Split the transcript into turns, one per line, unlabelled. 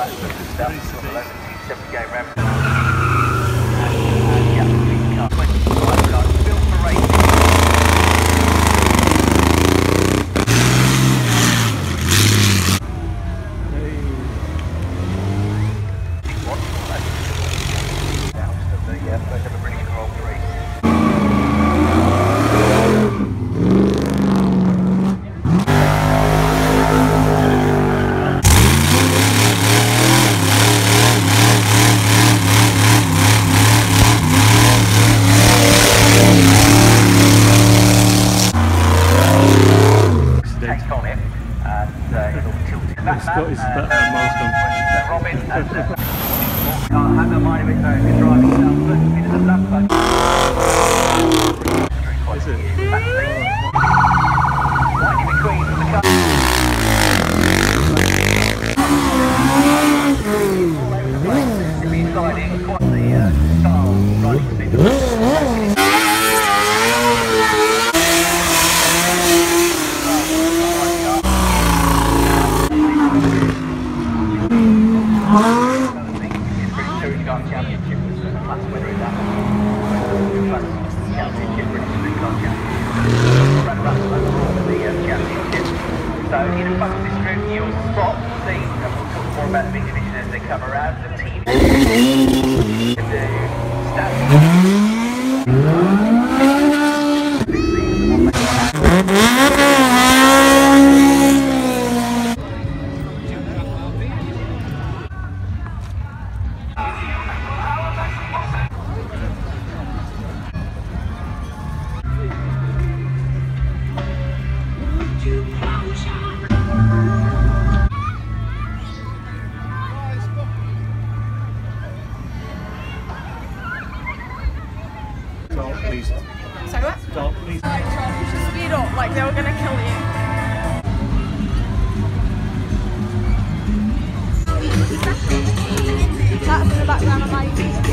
that sort of stuff. Sort of like the T7 game round. Yeah, 25 cars built for racing. Yeah, first ever British Grand Prix. Take on it and it'll tilt it back.
Scotty's milestone.
Robin and can't have no mind of it though, if you're driving yourself, but it is a lap button.
Is it?
Right in between the car. All over the place. You'll be sliding quite the style riding fit. Championship was a class winner in that. Class championship, British Street Car Championship. Ran about overall for the championship. So in a focus group you'll spot, see, and we'll talk more about the big division as they come around. The team the stats.
Stop, please.
Sorry, what?
Stop, please.
You should speed up, like they were gonna kill you. That's in the background of my